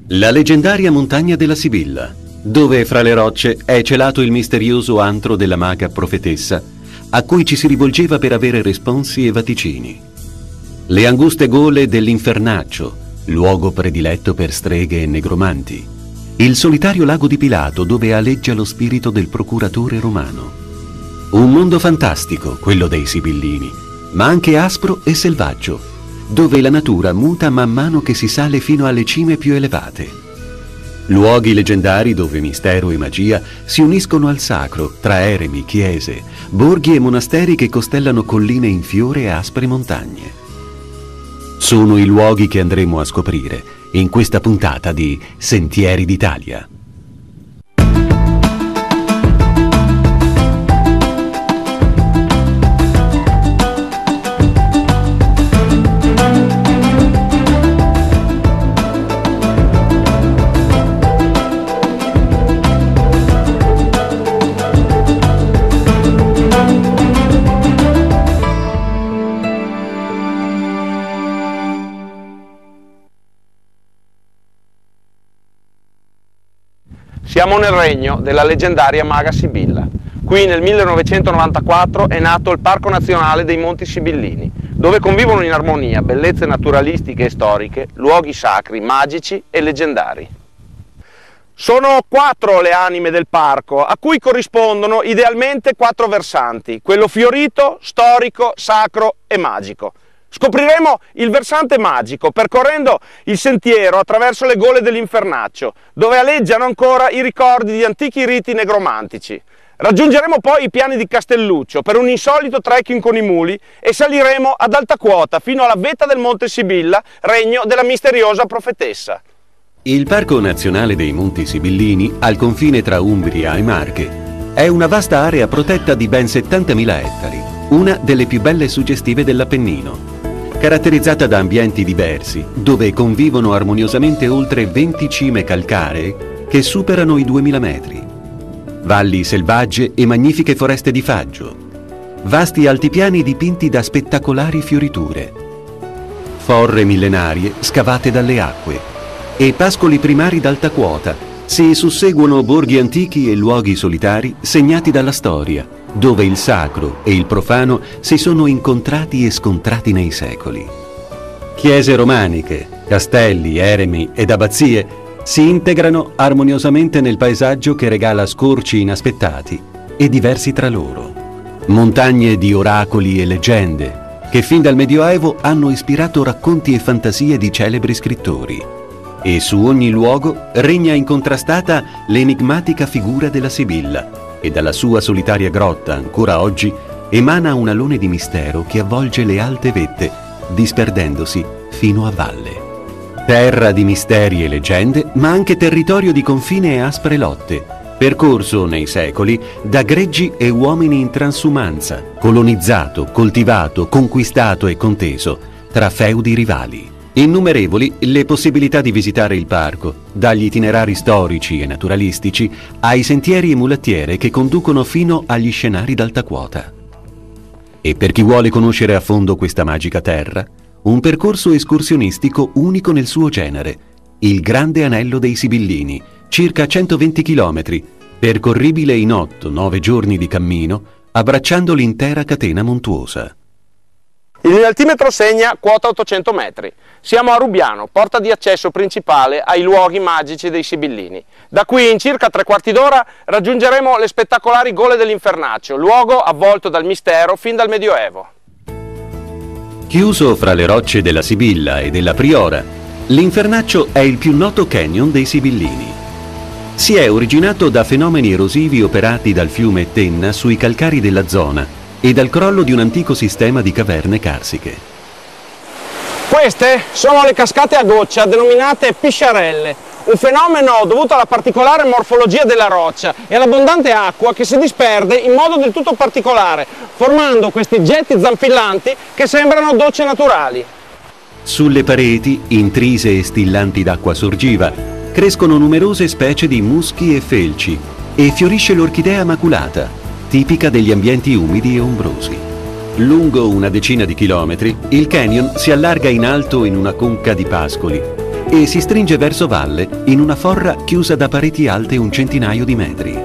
La leggendaria montagna della Sibilla, dove fra le rocce è celato il misterioso antro della maga profetessa, a cui ci si rivolgeva per avere responsi e vaticini. Le anguste gole dell'Infernaccio, luogo prediletto per streghe e negromanti. Il solitario lago di Pilato, dove aleggia lo spirito del procuratore romano. Un mondo fantastico, quello dei Sibillini, ma anche aspro e selvaggio, dove la natura muta man mano che si sale fino alle cime più elevate. Luoghi leggendari dove mistero e magia si uniscono al sacro, tra eremi, chiese, borghi e monasteri che costellano colline in fiore e aspre montagne. Sono i luoghi che andremo a scoprire in questa puntata di Sentieri d'Italia. Siamo nel regno della leggendaria maga Sibilla. Qui nel 1994 è nato il Parco Nazionale dei Monti Sibillini, dove convivono in armonia bellezze naturalistiche e storiche, luoghi sacri, magici e leggendari. Sono 4 le anime del parco, a cui corrispondono idealmente 4 versanti: quello fiorito, storico, sacro e magico. Scopriremo il versante magico percorrendo il sentiero attraverso le gole dell'Infernaccio, dove aleggiano ancora i ricordi di antichi riti negromantici. Raggiungeremo poi i piani di Castelluccio per un insolito trekking con i muli e saliremo ad alta quota fino alla vetta del Monte Sibilla, regno della misteriosa profetessa. Il Parco Nazionale dei Monti Sibillini, al confine tra Umbria e Marche, è una vasta area protetta di ben 70.000 ettari, una delle più belle e suggestive dell'Appennino. Caratterizzata da ambienti diversi, dove convivono armoniosamente oltre 20 cime calcaree che superano i 2000 metri. Valli selvagge e magnifiche foreste di faggio. Vasti altipiani dipinti da spettacolari fioriture. Forre millenarie scavate dalle acque. E pascoli primari d'alta quota. Si susseguono borghi antichi e luoghi solitari segnati dalla storia, dove il sacro e il profano si sono incontrati e scontrati nei secoli. Chiese romaniche, castelli, eremi ed abbazie si integrano armoniosamente nel paesaggio che regala scorci inaspettati e diversi tra loro. Montagne di oracoli e leggende che fin dal Medioevo hanno ispirato racconti e fantasie di celebri scrittori. E su ogni luogo regna incontrastata l'enigmatica figura della Sibilla, e dalla sua solitaria grotta, ancora oggi, emana un alone di mistero che avvolge le alte vette, disperdendosi fino a valle. Terra di misteri e leggende, ma anche territorio di confine e aspre lotte, percorso nei secoli da greggi e uomini in transumanza, colonizzato, coltivato, conquistato e conteso tra feudi rivali. Innumerevoli le possibilità di visitare il parco, dagli itinerari storici e naturalistici ai sentieri e mulattiere che conducono fino agli scenari d'alta quota. E per chi vuole conoscere a fondo questa magica terra, un percorso escursionistico unico nel suo genere, il Grande Anello dei Sibillini, circa 120 km, percorribile in 8-9 giorni di cammino, abbracciando l'intera catena montuosa. L'altimetro segna quota 800 metri. Siamo a Rubiano, porta di accesso principale ai luoghi magici dei Sibillini. Da qui in circa 3/4 d'ora raggiungeremo le spettacolari gole dell'Infernaccio, luogo avvolto dal mistero fin dal Medioevo. Chiuso fra le rocce della Sibilla e della Priora, l'Infernaccio è il più noto canyon dei Sibillini. Si è originato da fenomeni erosivi operati dal fiume Tenna sui calcari della zona e dal crollo di un antico sistema di caverne carsiche. Queste sono le cascate a goccia denominate pisciarelle, un fenomeno dovuto alla particolare morfologia della roccia e all'abbondante acqua che si disperde in modo del tutto particolare, formando questi getti zampillanti che sembrano docce naturali. Sulle pareti, intrise e stillanti d'acqua sorgiva, crescono numerose specie di muschi e felci e fiorisce l'orchidea maculata, tipica degli ambienti umidi e ombrosi. Lungo una decina di chilometri, il canyon si allarga in alto in una conca di pascoli, e si stringe verso valle in una forra chiusa da pareti alte un centinaio di metri.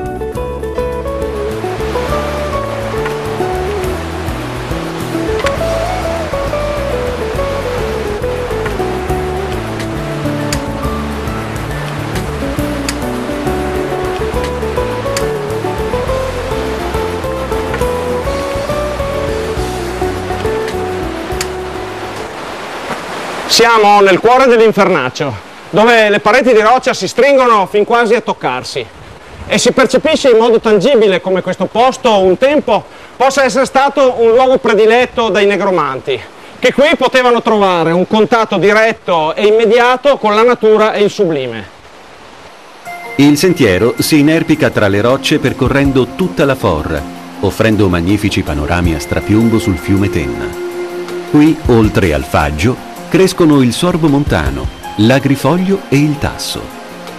Siamo nel cuore dell'Infernaccio, dove le pareti di roccia si stringono fin quasi a toccarsi e si percepisce in modo tangibile come questo posto un tempo possa essere stato un luogo prediletto dai negromanti, che qui potevano trovare un contatto diretto e immediato con la natura e il sublime. Il sentiero si inerpica tra le rocce percorrendo tutta la forra, offrendo magnifici panorami a strapiombo sul fiume Tenna. Qui, oltre al faggio, crescono il sorbo montano, l'agrifoglio e il tasso.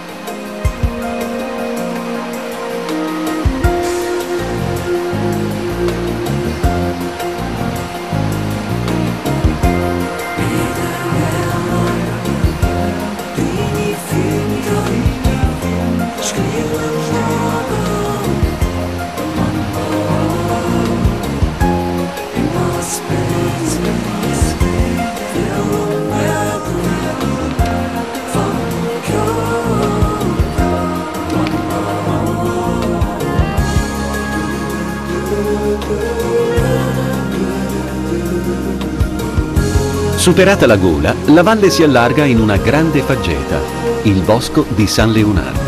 Superata la gola, la valle si allarga in una grande faggeta, il bosco di San Leonardo.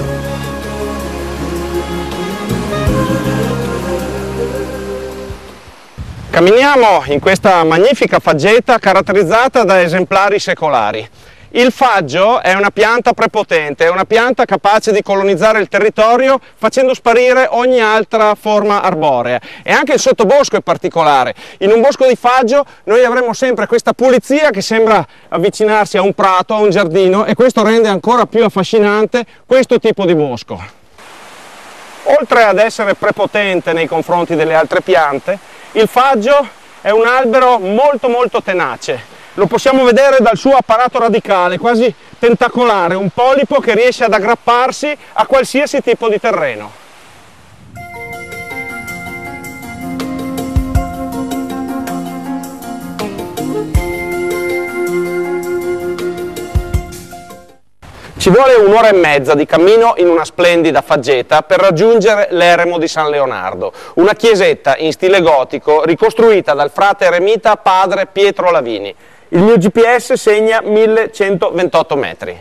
Camminiamo in questa magnifica faggeta caratterizzata da esemplari secolari. Il faggio è una pianta prepotente, è una pianta capace di colonizzare il territorio facendo sparire ogni altra forma arborea. E anche il sottobosco è particolare. In un bosco di faggio noi avremo sempre questa pulizia che sembra avvicinarsi a un prato, a un giardino, e questo rende ancora più affascinante questo tipo di bosco. Oltre ad essere prepotente nei confronti delle altre piante, il faggio è un albero molto tenace. Lo possiamo vedere dal suo apparato radicale, quasi tentacolare, un polipo che riesce ad aggrapparsi a qualsiasi tipo di terreno. Ci vuole un'ora e mezza di cammino in una splendida faggeta per raggiungere l'eremo di San Leonardo, una chiesetta in stile gotico ricostruita dal frate eremita padre Pietro Lavini. Il mio GPS segna 1128 metri.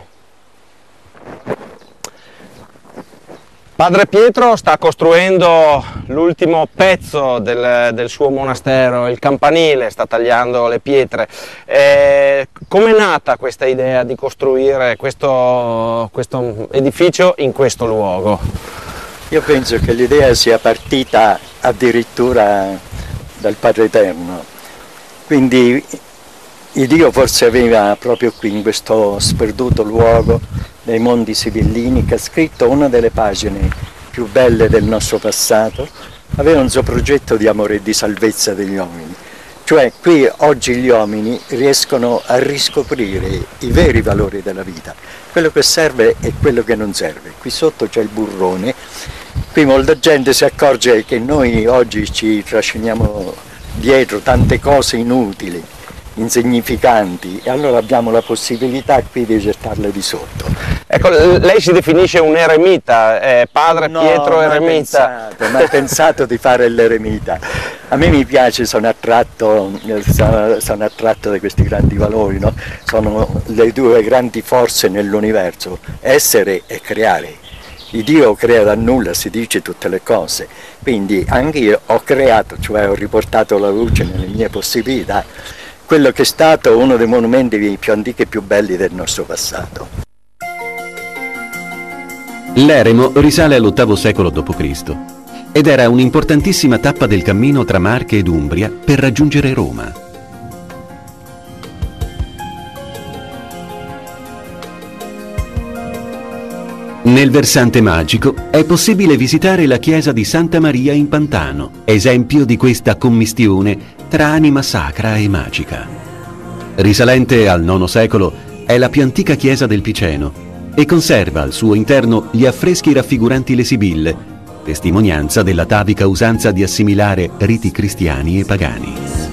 Padre Pietro sta costruendo l'ultimo pezzo del suo monastero, il campanile, sta tagliando le pietre. Come è nata questa idea di costruire questo edificio in questo luogo? Io penso che l'idea sia partita addirittura dal Padre Eterno, quindi il Dio forse aveva proprio qui, in questo sperduto luogo dei Monti Sibillini, che ha scritto una delle pagine più belle del nostro passato, aveva un suo progetto di amore e di salvezza degli uomini. Cioè qui oggi gli uomini riescono a riscoprire i veri valori della vita, quello che serve e quello che non serve. Qui sotto c'è il burrone, qui molta gente si accorge che noi oggi ci trasciniamo dietro tante cose inutili, insignificanti, e allora abbiamo la possibilità qui di gettarle di sotto. Ecco, lei si definisce un eremita, padre Pietro eremita. Non ho pensato di fare l'eremita. A me mi piace, sono attratto da questi grandi valori, no? Sono le due grandi forze nell'universo, essere e creare. Il Dio crea da nulla, si dice, tutte le cose, quindi anche io ho creato, cioè ho riportato la luce nelle mie possibilità, quello che è stato uno dei monumenti più antichi e più belli del nostro passato. L'eremo risale all'VIII secolo d.C. ed era un'importantissima tappa del cammino tra Marche ed Umbria per raggiungere Roma. Nel versante magico è possibile visitare la chiesa di Santa Maria in Pantano, esempio di questa commistione tra anima sacra e magica. Risalente al IX secolo, è la più antica chiesa del Piceno e conserva al suo interno gli affreschi raffiguranti le Sibille, testimonianza dell'atavica usanza di assimilare riti cristiani e pagani.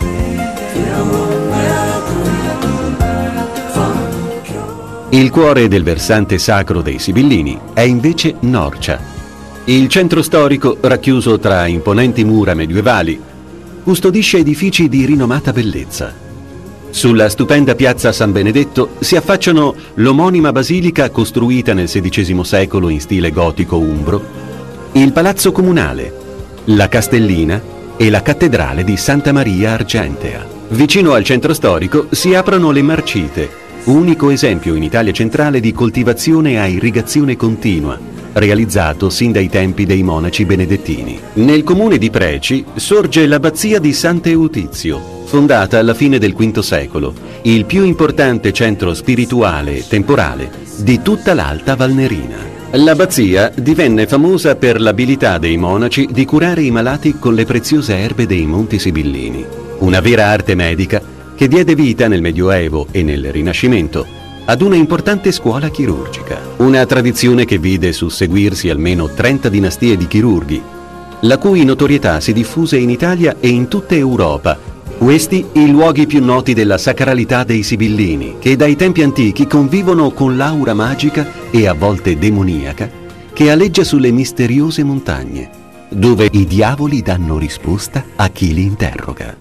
Il cuore del versante sacro dei Sibillini è invece Norcia. Il centro storico, racchiuso tra imponenti mura medievali, custodisce edifici di rinomata bellezza. Sulla stupenda piazza San Benedetto si affacciano l'omonima basilica costruita nel XVI secolo in stile gotico umbro, il palazzo comunale, la castellina e la cattedrale di Santa Maria Argentea. Vicino al centro storico si aprono le Marcite, unico esempio in Italia centrale di coltivazione a irrigazione continua, realizzato sin dai tempi dei monaci benedettini. Nel comune di Preci sorge l'abbazia di Sant'Eutizio, fondata alla fine del V secolo, il più importante centro spirituale e temporale di tutta l'Alta Valnerina. L'abbazia divenne famosa per l'abilità dei monaci di curare i malati con le preziose erbe dei Monti Sibillini, una vera arte medica che diede vita nel Medioevo e nel Rinascimento ad una importante scuola chirurgica, una tradizione che vide susseguirsi almeno 30 dinastie di chirurghi, la cui notorietà si diffuse in Italia e in tutta Europa. Questi i luoghi più noti della sacralità dei Sibillini, che dai tempi antichi convivono con l'aura magica e a volte demoniaca che aleggia sulle misteriose montagne, dove i diavoli danno risposta a chi li interroga.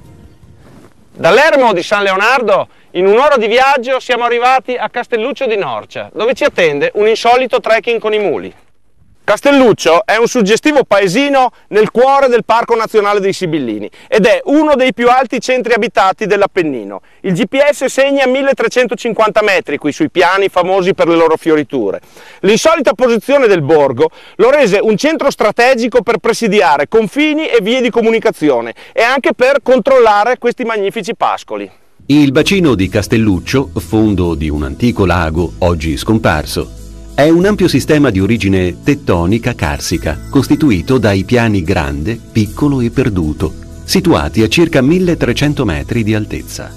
Dall'ermo di San Leonardo, in un'ora di viaggio, siamo arrivati a Castelluccio di Norcia, dove ci attende un insolito trekking con i muli. Castelluccio è un suggestivo paesino nel cuore del Parco Nazionale dei Sibillini ed è uno dei più alti centri abitati dell'Appennino. Il GPS segna 1350 metri qui sui piani famosi per le loro fioriture. L'insolita posizione del borgo lo rese un centro strategico per presidiare confini e vie di comunicazione e anche per controllare questi magnifici pascoli. Il bacino di Castelluccio, fondo di un antico lago oggi scomparso, è un ampio sistema di origine tettonica carsica, costituito dai piani Grande, Piccolo e Perduto, situati a circa 1300 metri di altezza.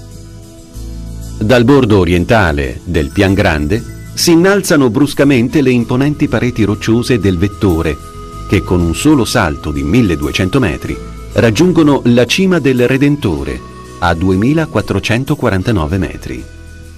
Dal bordo orientale del Pian Grande si innalzano bruscamente le imponenti pareti rocciose del Vettore, che con un solo salto di 1200 metri raggiungono la cima del Redentore, a 2449 metri.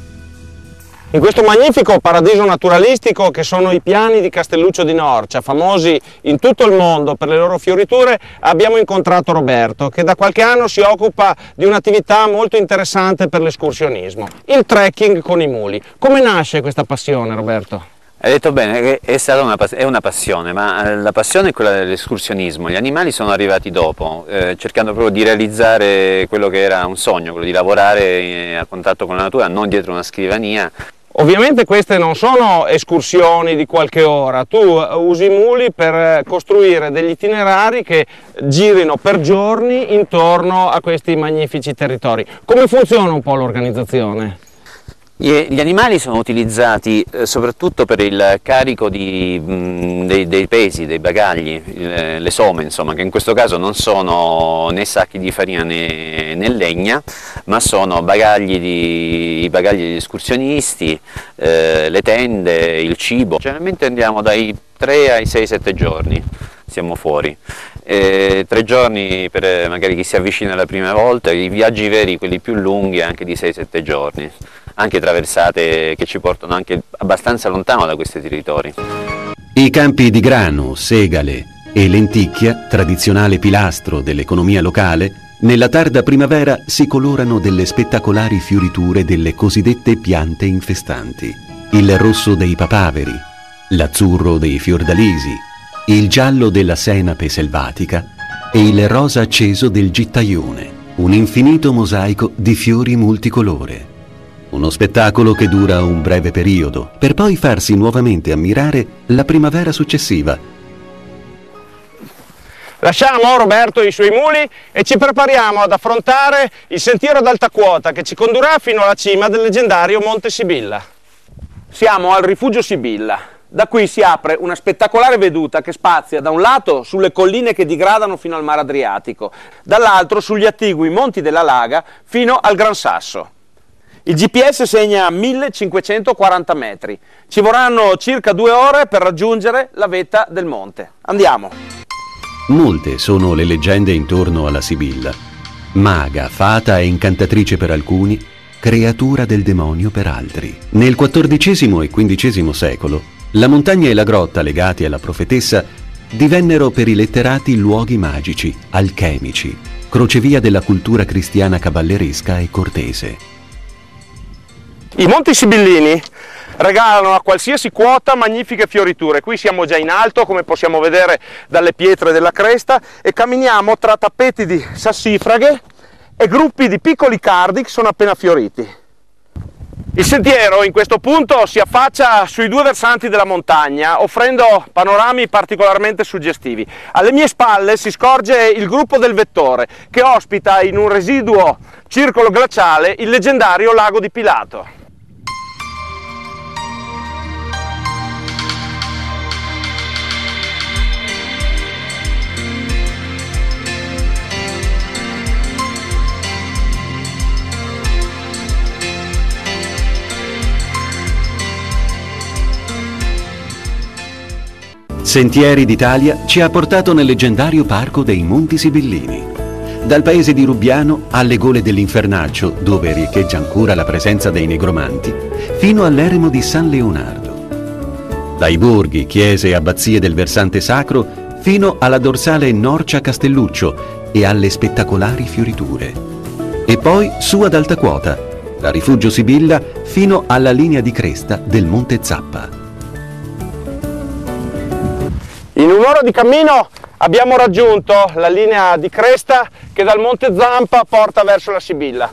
In questo magnifico paradiso naturalistico che sono i piani di Castelluccio di Norcia, famosi in tutto il mondo per le loro fioriture, abbiamo incontrato Roberto, che da qualche anno si occupa di un'attività molto interessante per l'escursionismo, il trekking con i muli. Come nasce questa passione, Roberto? Hai detto bene, è una passione, ma la passione è quella dell'escursionismo. Gli animali sono arrivati dopo, cercando proprio di realizzare quello che era un sogno, quello di lavorare a contatto con la natura, non dietro una scrivania. Ovviamente queste non sono escursioni di qualche ora, tu usi i muli per costruire degli itinerari che girino per giorni intorno a questi magnifici territori. Come funziona un po' l'organizzazione? Gli animali sono utilizzati soprattutto per il carico dei pesi, dei bagagli, le somme, insomma, che in questo caso non sono né sacchi di farina né legna, ma sono i bagagli degli escursionisti, le tende, il cibo. Generalmente andiamo dai 3 ai 6-7 giorni, siamo fuori. 3 giorni per magari chi si avvicina la prima volta, i viaggi veri, quelli più lunghi, anche di 6-7 giorni. Anche traversate che ci portano anche abbastanza lontano da questi territori. I campi di grano, segale e lenticchia, tradizionale pilastro dell'economia locale, nella tarda primavera si colorano delle spettacolari fioriture delle cosiddette piante infestanti. Il rosso dei papaveri, l'azzurro dei fiordalisi, il giallo della senape selvatica e il rosa acceso del gittaione, un infinito mosaico di fiori multicolore. Uno spettacolo che dura un breve periodo, per poi farsi nuovamente ammirare la primavera successiva. Lasciamo Roberto e i suoi muli e ci prepariamo ad affrontare il sentiero ad alta quota che ci condurrà fino alla cima del leggendario Monte Sibilla. Siamo al rifugio Sibilla. Da qui si apre una spettacolare veduta che spazia da un lato sulle colline che digradano fino al mare Adriatico, dall'altro sugli attigui monti della Laga fino al Gran Sasso. Il GPS segna 1540 metri. Ci vorranno circa 2 ore per raggiungere la vetta del monte. Andiamo! Molte sono le leggende intorno alla Sibilla. Maga, fata e incantatrice per alcuni, creatura del demonio per altri. Nel XIV e XV secolo, la montagna e la grotta legati alla profetessa divennero per i letterati luoghi magici, alchemici, crocevia della cultura cristiana cavalleresca e cortese. I Monti Sibillini regalano a qualsiasi quota magnifiche fioriture. Qui siamo già in alto, come possiamo vedere dalle pietre della cresta, e camminiamo tra tappeti di sassifraghe e gruppi di piccoli cardi che sono appena fioriti. Il sentiero in questo punto si affaccia sui 2 versanti della montagna, offrendo panorami particolarmente suggestivi. Alle mie spalle si scorge il gruppo del Vettore, che ospita in un residuo circolo glaciale il leggendario lago di Pilato. Sentieri d'Italia ci ha portato nel leggendario parco dei Monti Sibillini. Dal paese di Rubbiano alle gole dell'Infernaccio, dove riecheggia ancora la presenza dei negromanti, fino all'eremo di San Leonardo. Dai borghi, chiese e abbazie del versante sacro, fino alla dorsale Norcia Castelluccio e alle spettacolari fioriture. E poi su ad alta quota, da Rifugio Sibilla fino alla linea di cresta del Monte Zappa. In un'ora di cammino abbiamo raggiunto la linea di cresta che dal Monte Zampa porta verso la Sibilla.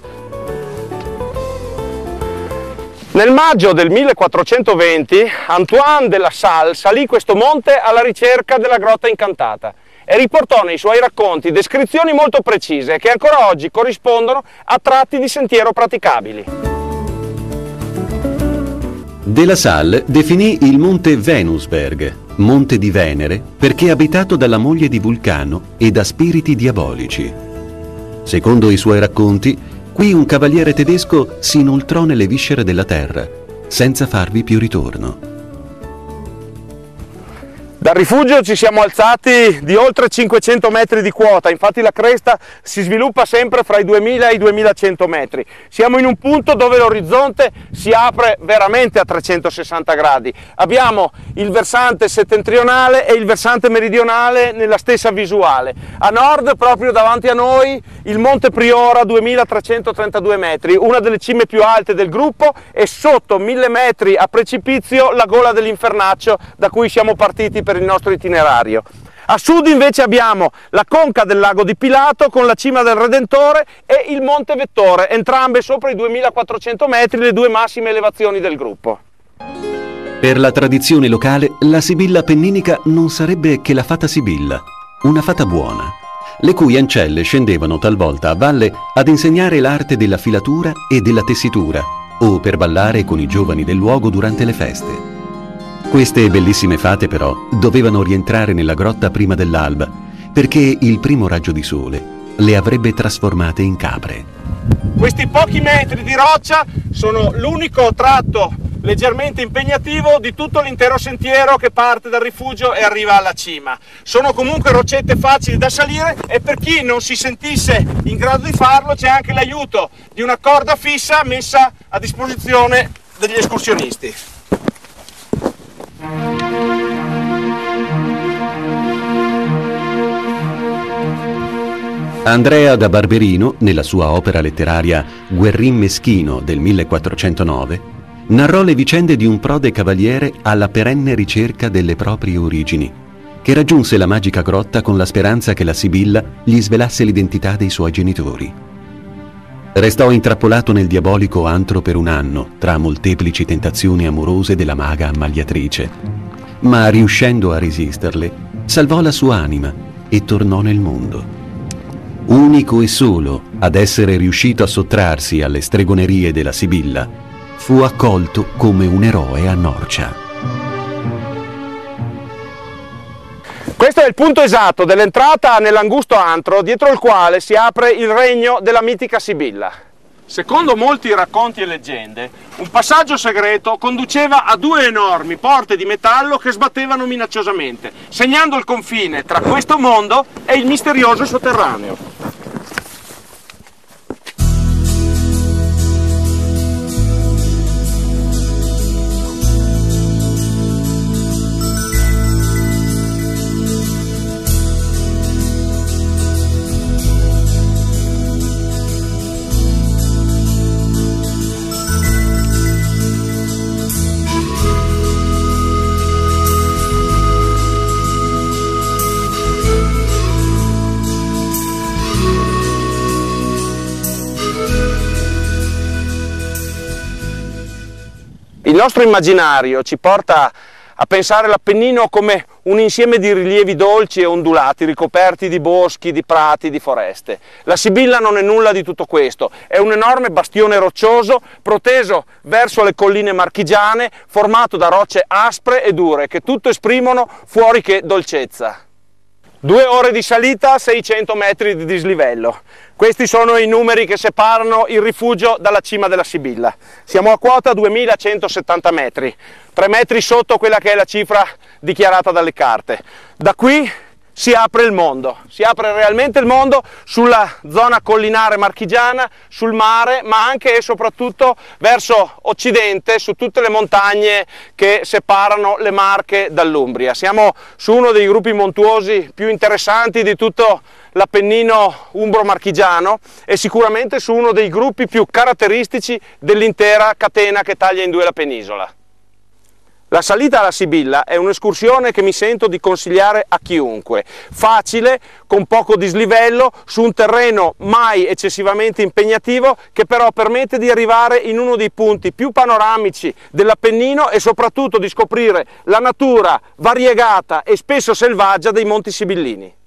Nel maggio del 1420 Antoine de la Salle salì questo monte alla ricerca della grotta incantata e riportò nei suoi racconti descrizioni molto precise che ancora oggi corrispondono a tratti di sentiero praticabili. De la Salle definì il monte Venusberg, monte di Venere, perché abitato dalla moglie di Vulcano e da spiriti diabolici. Secondo i suoi racconti, qui un cavaliere tedesco si inoltrò nelle viscere della terra, senza farvi più ritorno. Dal rifugio ci siamo alzati di oltre 500 metri di quota, infatti la cresta si sviluppa sempre fra i 2000 e i 2100 metri. Siamo in un punto dove l'orizzonte si apre veramente a 360 gradi. Abbiamo il versante settentrionale e il versante meridionale nella stessa visuale. A nord, proprio davanti a noi, il Monte Priora, 2332 metri, una delle cime più alte del gruppo, e sotto 1000 metri a precipizio la gola dell'Infernaccio da cui siamo partiti per il nostro itinerario. A sud invece abbiamo la conca del lago di Pilato con la cima del Redentore e il Monte Vettore, entrambe sopra i 2400 metri, le 2 massime elevazioni del gruppo. Per la tradizione locale, la Sibilla appenninica non sarebbe che la fata Sibilla, una fata buona, le cui ancelle scendevano talvolta a valle ad insegnare l'arte della filatura e della tessitura, o per ballare con i giovani del luogo durante le feste. Queste bellissime fate però dovevano rientrare nella grotta prima dell'alba, perché il primo raggio di sole le avrebbe trasformate in capre. Questi pochi metri di roccia sono l'unico tratto leggermente impegnativo di tutto l'intero sentiero che parte dal rifugio e arriva alla cima. Sono comunque roccette facili da salire e per chi non si sentisse in grado di farlo c'è anche l'aiuto di una corda fissa messa a disposizione degli escursionisti. Andrea da Barberino, nella sua opera letteraria Guerrin Meschino del 1409, narrò le vicende di un prode cavaliere alla perenne ricerca delle proprie origini, che raggiunse la magica grotta con la speranza che la Sibilla gli svelasse l'identità dei suoi genitori. Restò intrappolato nel diabolico antro per un anno, tra molteplici tentazioni amorose della maga ammagliatrice, ma riuscendo a resisterle, salvò la sua anima e tornò nel mondo. Unico e solo ad essere riuscito a sottrarsi alle stregonerie della Sibilla, fu accolto come un eroe a Norcia. Questo è il punto esatto dell'entrata nell'angusto antro dietro il quale si apre il regno della mitica Sibilla. Secondo molti racconti e leggende, un passaggio segreto conduceva a due enormi porte di metallo che sbattevano minacciosamente, segnando il confine tra questo mondo e il misterioso sotterraneo. Il nostro immaginario ci porta a pensare l'Appennino come un insieme di rilievi dolci e ondulati ricoperti di boschi, di prati, di foreste. La Sibilla non è nulla di tutto questo, è un enorme bastione roccioso proteso verso le colline marchigiane, formato da rocce aspre e dure che tutto esprimono fuori che dolcezza. 2 ore di salita, 600 metri di dislivello. Questi sono i numeri che separano il rifugio dalla cima della Sibilla. Siamo a quota 2170 metri, 3 metri sotto quella che è la cifra dichiarata dalle carte. Da qui si apre il mondo, si apre realmente il mondo sulla zona collinare marchigiana, sul mare, ma anche e soprattutto verso occidente, su tutte le montagne che separano le Marche dall'Umbria. Siamo su uno dei gruppi montuosi più interessanti di tutto l'Appennino umbro-marchigiano e sicuramente su uno dei gruppi più caratteristici dell'intera catena che taglia in due la penisola. La salita alla Sibilla è un'escursione che mi sento di consigliare a chiunque, facile, con poco dislivello, su un terreno mai eccessivamente impegnativo, che però permette di arrivare in uno dei punti più panoramici dell'Appennino e soprattutto di scoprire la natura variegata e spesso selvaggia dei Monti Sibillini.